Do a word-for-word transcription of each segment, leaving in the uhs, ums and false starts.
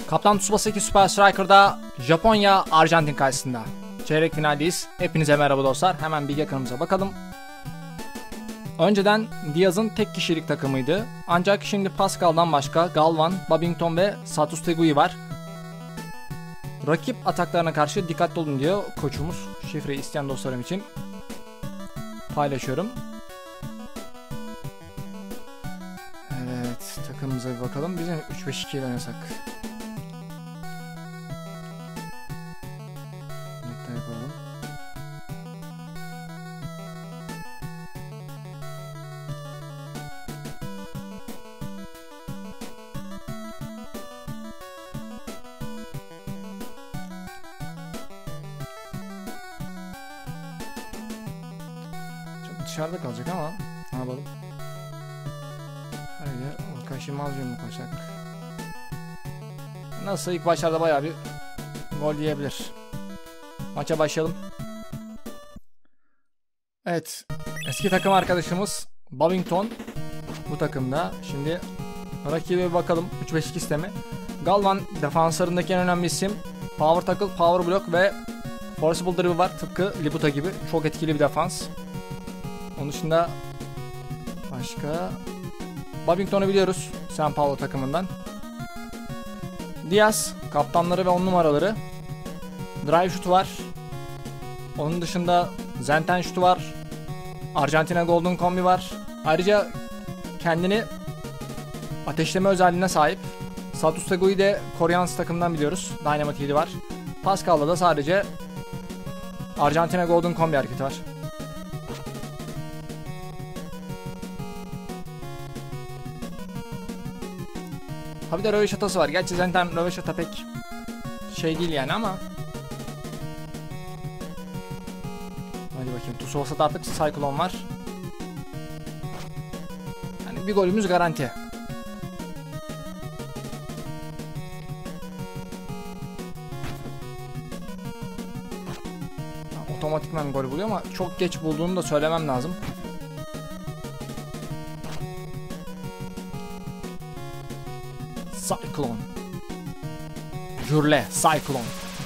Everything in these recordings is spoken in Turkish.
Kaptan Tsubasa iki Super Striker'da Japonya Arjantin karşısında çeyrek finaldeyiz. Hepinize merhaba dostlar. Hemen bilgi ekranımıza bakalım. Önceden Diaz'ın tek kişilik takımıydı. Ancak şimdi Pascal'dan başka Galvan, Babington ve Satus Tegui var. Rakip ataklarına karşı dikkatli olun diyor koçumuz. Şifreyi isteyen dostlarım için paylaşıyorum. Evet, takımımıza bir bakalım. Bizim üç beş iki ile oynasak. Nokta yapalım. Çok dışarıda kalacak ama ne yapalım? Haydi Wakashi Mazu'yu mu koysak? Nasıl ilk başlarda bayağı bir gol yiyebilir. Maça başlayalım. Evet. Eski takım arkadaşımız Babington bu takımda. Şimdi rakibe bakalım. üç beş iki sistemi. Galvan defanslarındaki en önemli isim. Power Tackle, Power Block ve Forcible Dribble var. Tıpkı Libuta gibi. Çok etkili bir defans. Onun dışında başka Babington'u biliyoruz. San Paulo takımından. Diaz kaptanları ve on numaraları. Drive şutu var. Onun dışında Zenten şutu var. Arjantina Golden Kombi var. Ayrıca kendini ateşleme özelliğine sahip. Satus Tegui'yi de Koreans takımından biliyoruz. Dynamite yedi var. Pascal'da da sadece Arjantina Golden Kombi hareketi var. Ha bir de röveşatası var. Gerçi zaten röveşata pek şey değil yani ama. Hadi bakayım. Tsubasa'da artık Cyclone var. Yani bir golümüz garanti. Ha, otomatikman gol buluyor ama çok geç bulduğunu da söylemem lazım. Cyclone. Jurle, Cyclone.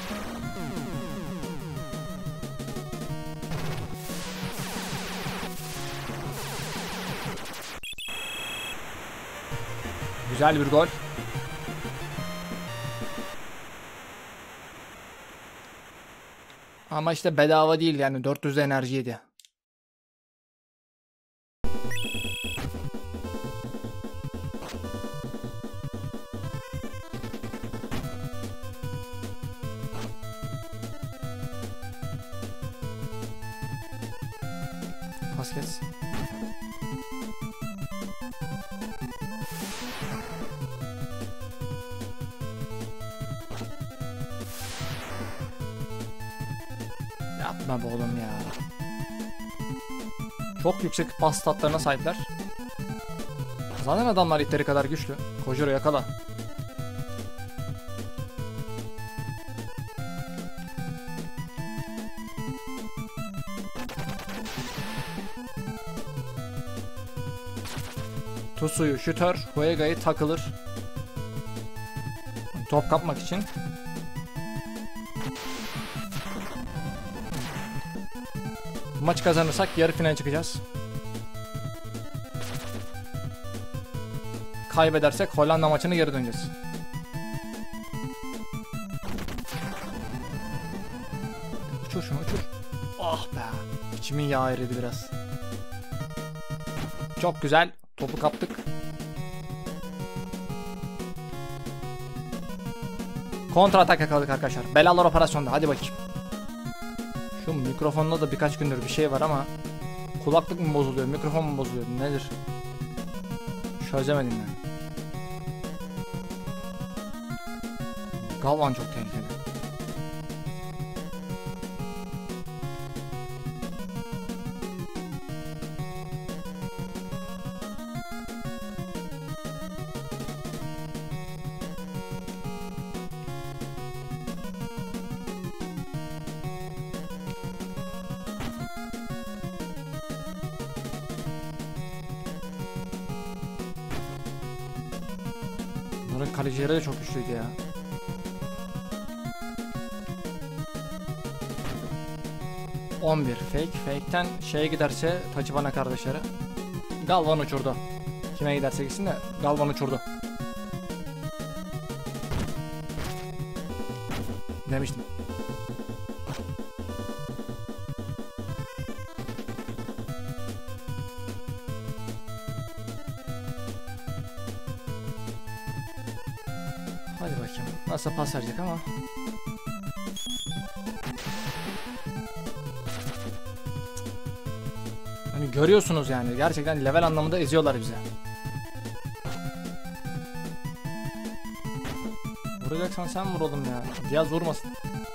Güzel bir gol. Ama işte bedava değil yani dört yüz enerjiydi. Basket. Yapma be oğlum ya. Çok yüksek pas statlarına sahipler. Zaten adamlar itleri kadar güçlü. Kojiro yakala. Tusu'yu şütör, Huega'yı takılır. Top kapmak için. Maç kazanırsak yarı finale çıkacağız. Kaybedersek Hollanda maçını geri döneceğiz. Uçur şunu uçur. Ah be. İçimin yağı eridi biraz. Çok güzel. Topu kaptık. Kontra atak yakaladık arkadaşlar. Belalar operasyonda. Hadi bakayım. Şu mikrofonda da birkaç gündür bir şey var ama kulaklık mı bozuluyor, mikrofon mu bozuluyor, nedir? Çözemedim yani. Galvan çok tehlikeli. Bunların kalecileri de çok güçlüydü ya. on bir. Fake. Fake'ten şeye giderse Tachibana kardeşleri. Galvan uçurdu. Kime giderse gitsin de Galvan uçurdu. Demiştim. Hadi bakayım. Nasıl pas verecek ama. Hani görüyorsunuz yani. Gerçekten level anlamında eziyorlar bize. Vuracaksan sen vur oğlum ya. Diaz vurmasın.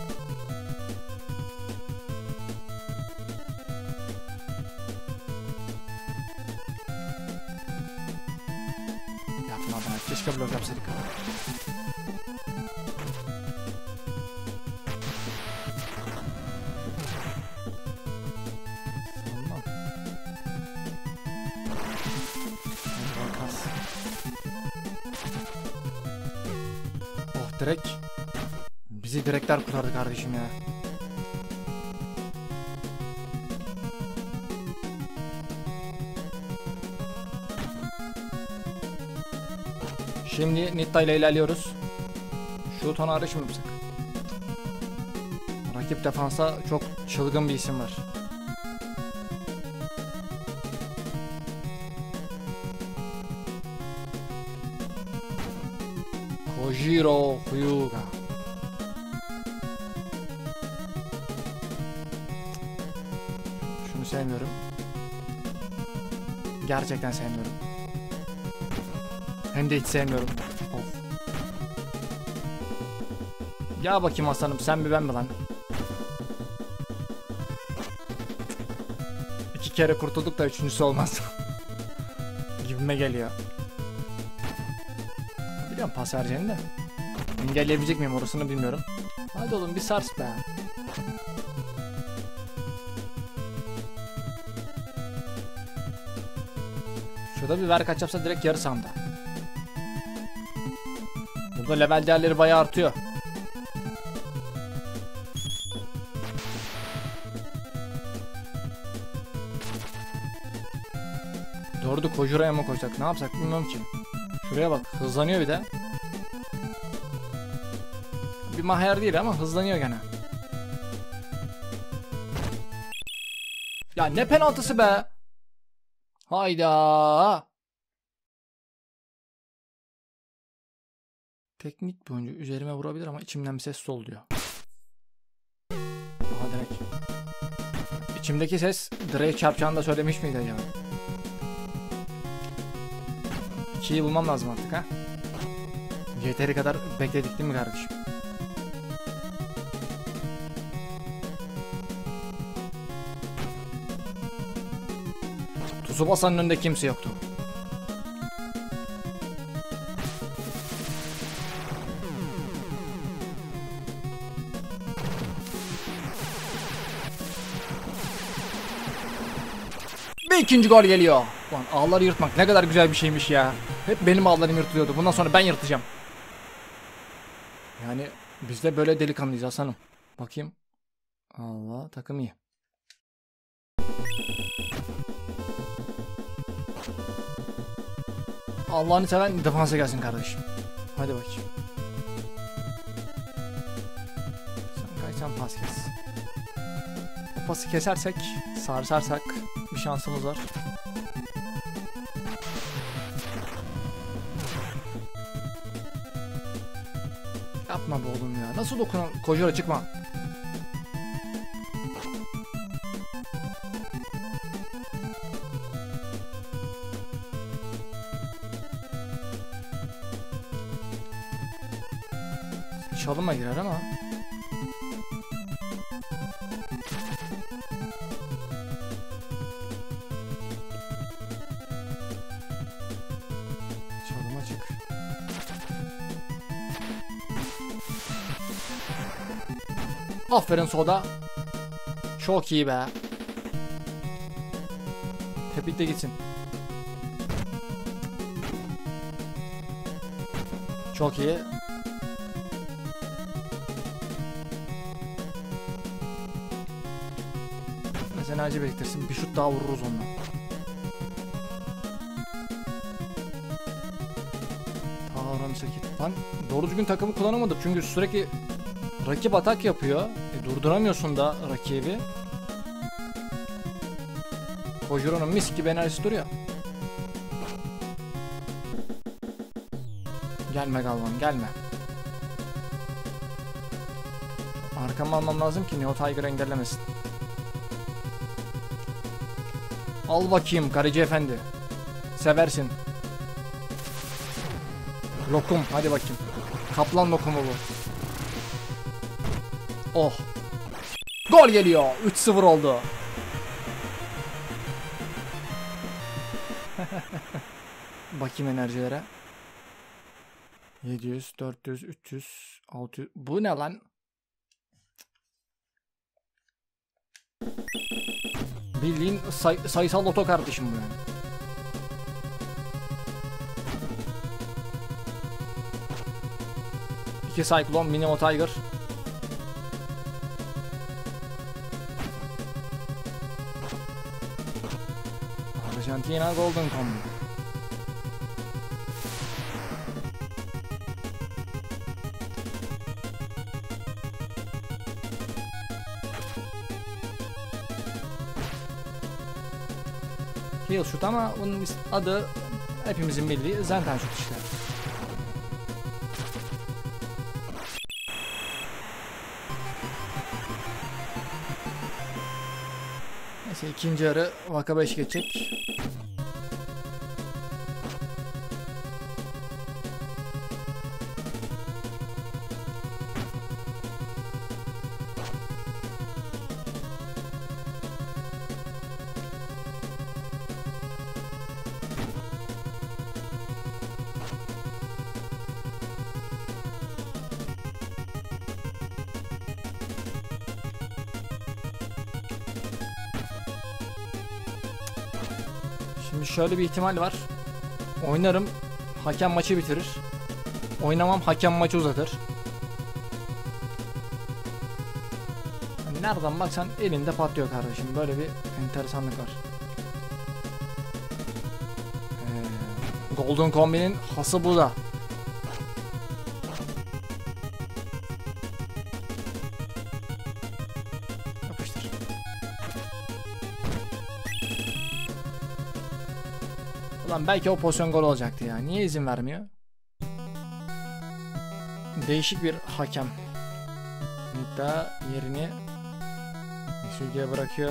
Yapma be. Keşke blok yapsaydık. Oh direkt. Bizi direkler kurtardı kardeşim ya. Şimdi Nitta ile ilerliyoruz. Şu ton arayış mı yapacak? Rakip defansa çok çılgın bir isim var. Kojiro Hyuga. Şunu sevmiyorum. Gerçekten sevmiyorum. Hem de hiç sevmiyorum. Of. Ya bakayım aslanım, sen mi ben mi lan? İki kere kurtulduk da üçüncüsü olmaz. Gibime geliyor. Biliyorum pas vereceğini de. Engelleyebilecek miyim orasını bilmiyorum. Hadi oğlum bir sars be. Şurada bir ver kaç yapsa direkt yarı sanda. Burada level değerleri bayağı artıyor. Doğru, Kojura'ya mı koysak, ne yapsak bilmiyorum ki. Şuraya bak, hızlanıyor bir de. Bir maher değil ama hızlanıyor gene. Ya ne penaltısı be. Hayda. Teknik bir oyuncu üzerime vurabilir ama içimden bir ses sol diyor. Aha direkt. İçimdeki ses direğe çarpacağını da söylemiş miydi acaba? ikiyi bulmam lazım artık ha. Yeteri kadar bekledik değil mi kardeşim? Tsubasa'nın önünde kimse yoktu. Ve ikinci gol geliyor. Ulan ağları yırtmak ne kadar güzel bir şeymiş ya. Hep benim ağlarım yırtılıyordu. Bundan sonra ben yırtacağım. Yani biz de böyle delikanlıyız Hasan'ım. Bakayım. Allah, takım iyi. Allah'ını seven defansa gelsin kardeşim. Hadi bakayım. Sen kaçsan pas kes. O pası kesersek, sarsarsak bir şansımız var. Yapma be oğlum ya. Nasıl dokunan? Kojura çıkma. Çalıma girer ama. Çalıma çık. Aferin Soda. Çok iyi be. Tebrikle gitsin. Çok iyi. Biraz enerji biriktirsin. Bir şut daha vururuz onunla. Power sekiz. Lan doğru düzgün takımı kullanamadık. Çünkü sürekli rakip atak yapıyor. E, durduramıyorsun da rakibi. Kojuro'nun mis gibi enerjisi duruyor. Gelme Galvan, gelme. Arkamı almam lazım ki Neo Tiger engellemesin. Al bakayım Karıcı Efendi. Seversin. Lokum, hadi bakayım. Kaplan lokumu bu. Oh. Gol geliyor. üç sıfır oldu. Bakayım enerjilere. yedi yüz, dört yüz, üç yüz, altı yüz. Bu ne lan? Bildiğin say sayısal loto kardeşim bu yani. İki Cyclone, Minimo Tiger. Argentina Golden Combo. Heal şut ama bunun adı hepimizin bildiği Zentan şut işte. Neyse ikinci yarı Vaka beş geçecek. Şimdi şöyle bir ihtimal var. Oynarım, hakem maçı bitirir. Oynamam, hakem maçı uzatır. Yani nereden baksan elinde patlıyor kardeşim. Böyle bir enteresanlık var. Ee, Golden Combi'nin hası bu da. Yapıştır. Ulan belki o pozisyon gol olacaktı ya. Niye izin vermiyor? Değişik bir hakem. Nita yerini Misugi'ye bırakıyor.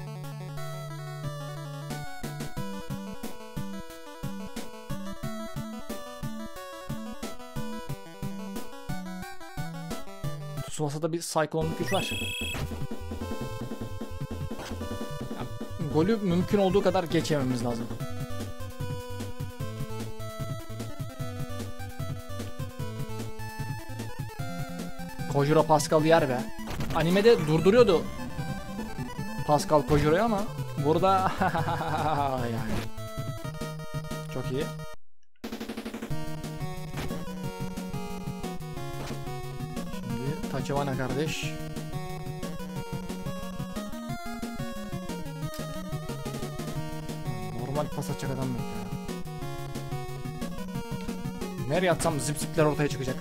Tsubasa'da bir Cyclone'luk güç var. Yani, golü mümkün olduğu kadar geçememiz lazım. Kojiro Pascal'ı yer be. Animede durduruyordu Pascal Kojiro'yu ama burada yani çok iyi. Şimdi Tachibana kardeş. Normal pas atacak adam yok ya. Nereye atsam zip zipler ortaya çıkacak.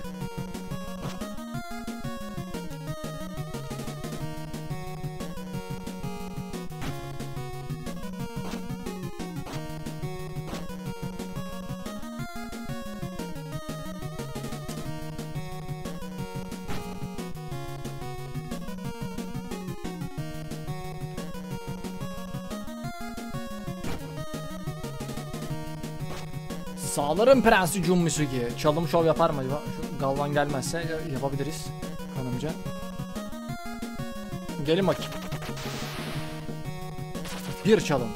Sağlarım Prensi Jun Misugi. Çalım şov yapar mı acaba? Şu Galvan gelmezse yapabiliriz kanımca. Gelin bakayım. Bir çalım.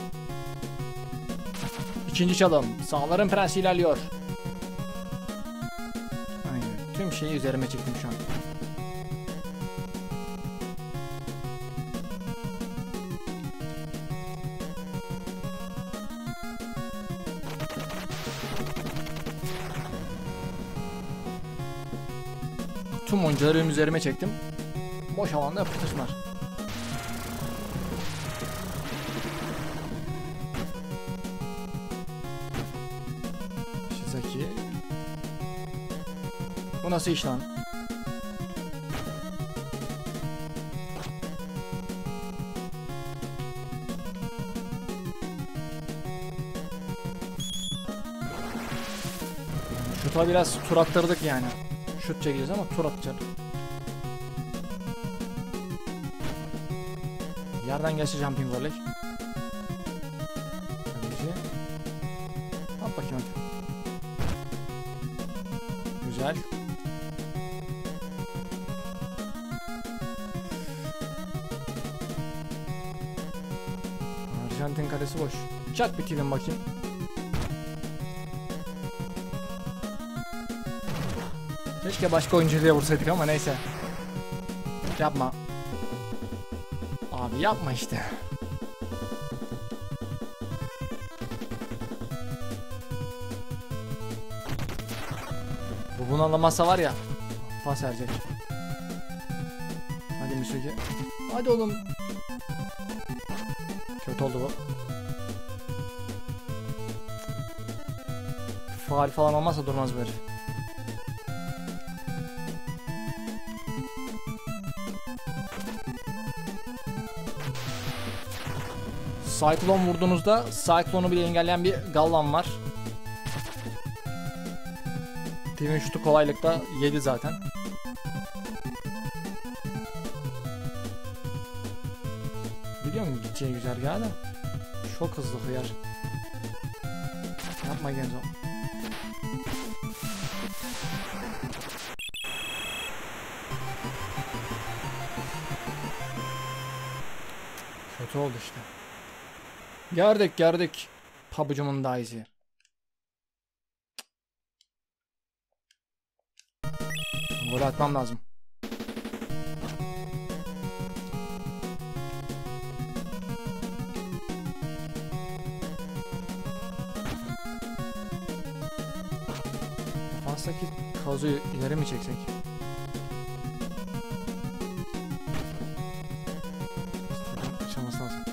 İkinci çalım. Sağlarım Prensi ilerliyor. Aynen. Tüm şeyi üzerime çektim şu an. Tüm oyuncuları üzerime çektim. Boş alanda yapıştırlar. Bu nasıl iş lan? Şuta biraz tur attırdık yani. Şut çekeceğiz ama tur atacağız. Yerden gelse jumping volley. At bakayım hadi. Güzel. Arjantin kalesi boş. Çak bitirin bakayım. Keşke başka oyuncuya vursaydık ama neyse. Yapma. Abi yapma işte. Bu bunu anlamazsa var ya. Pas verecek. Hadi Misugi. Hadi oğlum. Kötü oldu bu. Faal falan olmazsa durmaz böyle. Cyclone vurduğunuzda Cyclone'u bile engelleyen bir Galvan var. Team'in şutu kolaylıkta yedi zaten. Biliyor musun gideceği güzergahı da? Çok hızlı hıyar. Yapma Genzo. Kötü oldu işte. Gördük gördük. Pabucumun daha iyisi. Gol atmam lazım. Defanstaki Kazu'yu ileri mi çeksek? Açılması lazım.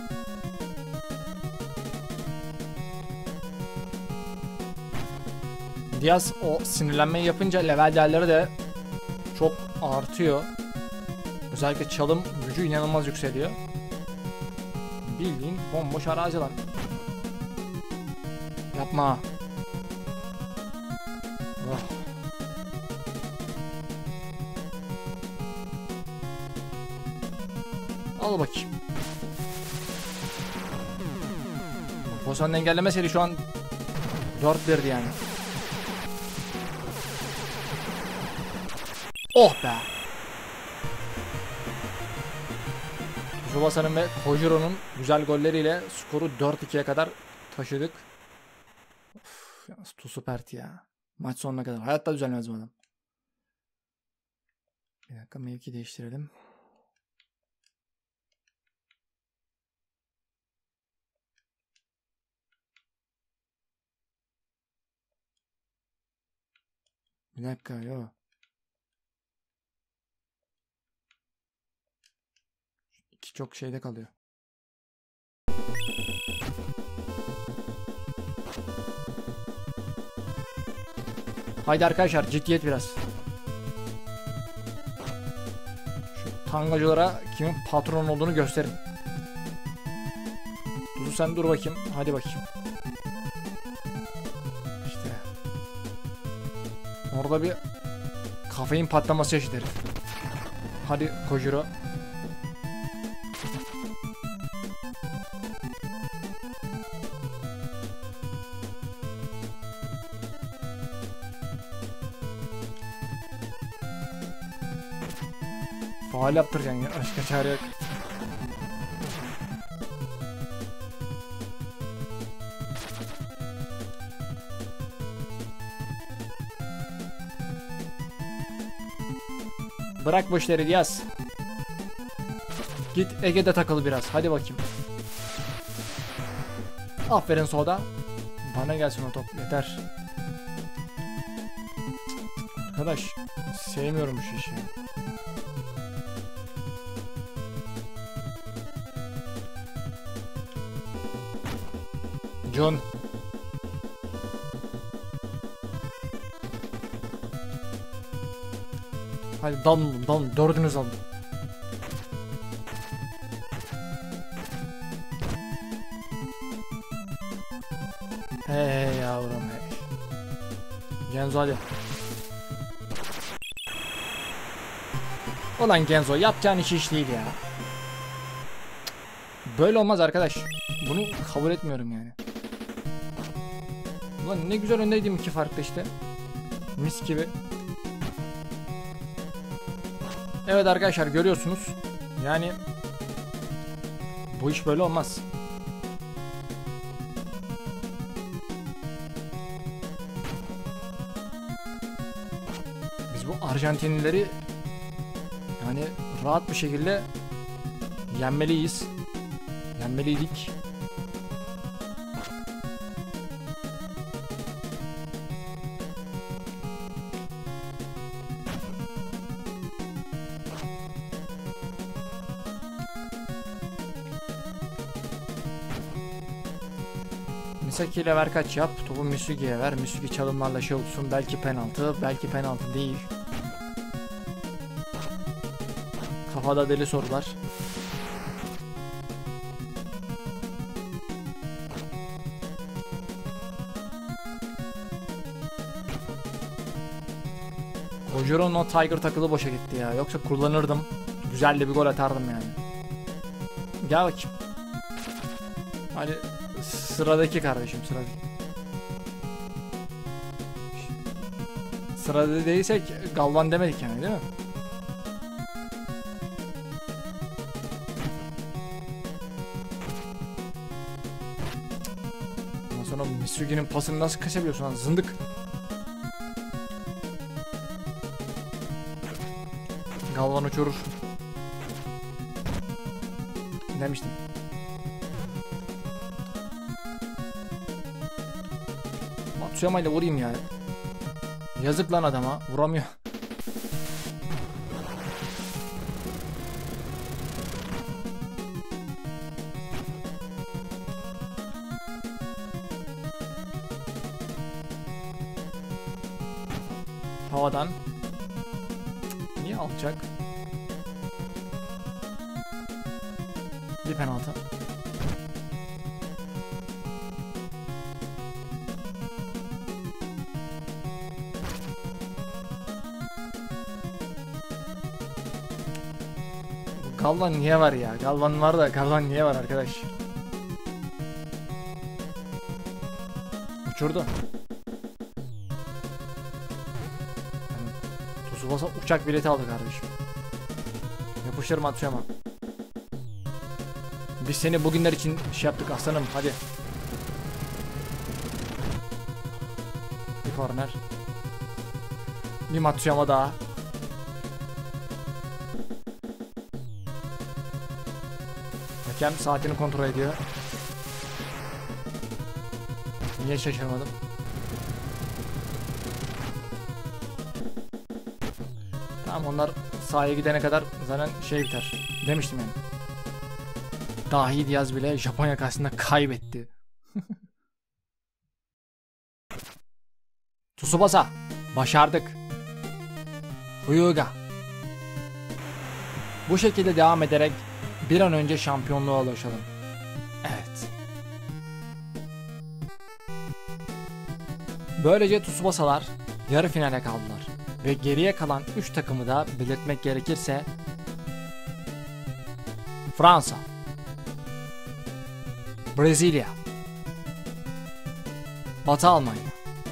Diaz o sinirlenmeyi yapınca level değerleri de çok artıyor. Özellikle çalım gücü inanılmaz yükseliyor. Bildiğin bomboş arazi lan. Yapma. Oh. Al bakayım. Pozisyonun engelleme seri şu an dört birdi yani. Oh be. Tsubasa'nın ve Kojiro'nun güzel golleriyle skoru dört ikiye kadar taşıdık. Of, yalnız Tusu pert ya. Maç sonuna kadar. Hayatta düzelmez bu adam. Bir dakika mevki değiştirelim. Bir dakika yo. İki çok şeyde kalıyor. Haydi arkadaşlar ciddiyet biraz. Şu tangacılara kimin patron olduğunu gösterin. Dudu sen dur bakayım. Hadi bakayım. İşte. Orada bir kafein patlaması yaşadı herif. Hadi Kojiro. Faal yaptıracaksın ya. Başka çare yok. Bırak bu işleri Diaz. Git Ege'de takıl biraz. Hadi bakayım. Aferin Soda. Bana gelsin o top. Yeter. Arkadaş. Sevmiyorum bu işi. John. Hadi dalın dalın. Dördünüz alın. Hey yavrum hey. Genzo hadi. Ulan Genzo yapacağın iş iş değil ya. Böyle olmaz arkadaş. Bunu kabul etmiyorum yani. Ulan ne güzel öndeydim iki farklı işte. Mis gibi. Evet arkadaşlar görüyorsunuz. Yani bu iş böyle olmaz. Biz bu Arjantinlileri yani rahat bir şekilde yenmeliyiz. Yenmeliydik. Misaki ile ver kaç yap. Topu Misugi'ye ver. Misugi çalımlarla şey olsun. Belki penaltı. Belki penaltı değil. Kafada deli sorular. Kojuro'nun o Tiger takılı boşa gitti ya. Yoksa kullanırdım. Güzel de bir gol atardım yani. Gel bakayım. Hadi sıradaki kardeşim sıradaki. Sırada değilsek Galvan demedik yani değil mi? Ondan sonra Misugi'nin pasını nasıl kaçabiliyorsun lan zındık. Galvan uçurur. Demiştim. Matsuyama ile vurayım ya. Yazık lan adama. Vuramıyor. Havadan. Niye alacak? Bir penaltı. Galvan niye var ya? Galvan var da Galvan niye var arkadaş? Uçurdu. Yani, Tsubasa uçak bileti aldı kardeşim. Yapışır Matsuyama. Biz seni bugünler için şey yaptık aslanım hadi. Bir korner. Bir Matsuyama daha. Hakem saatini kontrol ediyor. Niye şaşırmadım? Tamam onlar sahaya gidene kadar zaten şey biter. Demiştim yani. Dahi Diaz bile Japonya karşısında kaybetti. Tsubasa. Başardık. Hyuga. Bu şekilde devam ederek bir an önce şampiyonluğa ulaşalım. Evet. Böylece Tsubasa'lar yarı finale kaldılar. Ve geriye kalan üç takımı da belirtmek gerekirse Fransa, Brezilya, Batı Almanya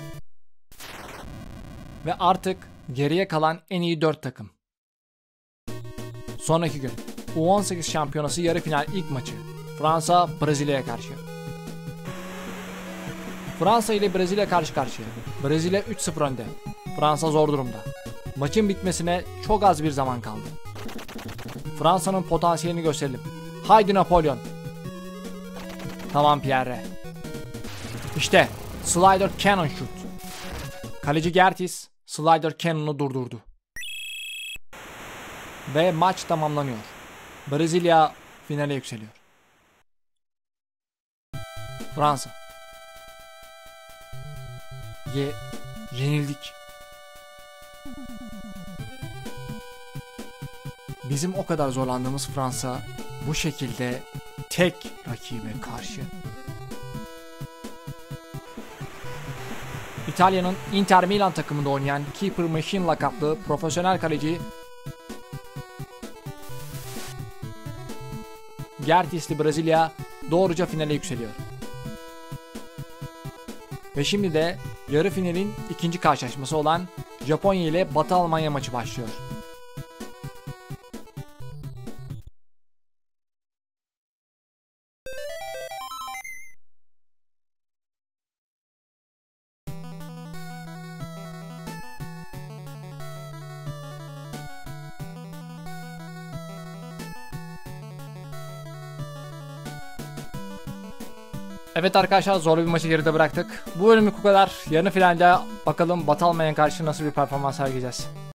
ve artık geriye kalan en iyi dört takım. Sonraki gün U on sekiz şampiyonası yarı final ilk maçı Fransa Brezilya'ya karşı. Fransa ile Brezilya karşı karşıya. Brezilya üç sıfır önde. Fransa zor durumda. Maçın bitmesine çok az bir zaman kaldı. Fransa'nın potansiyelini gösterelim. Haydi Napolyon. Tamam Pierre. İşte Slider Cannon Shoot. Kaleci Gertis Slider Cannon'u durdurdu. Ve maç tamamlanıyor. Brezilya finale yükseliyor. Fransa. Ye yenildik. bizim o kadar zorlandığımız Fransa bu şekilde tek rakibe karşı. İtalya'nın Inter Milan takımında oynayan Keeper Machine lakaplı profesyonel kaleci Gertis'li Brezilya doğruca finale yükseliyor. Ve şimdi de yarı finalin ikinci karşılaşması olan Japonya ile Batı Almanya maçı başlıyor. Evet arkadaşlar, zorlu bir maçı geride bıraktık. Bu bölümlük bu kadar. Yarın finalde bakalım Batı Almanya'ya karşı nasıl bir performans sergileyeceğiz.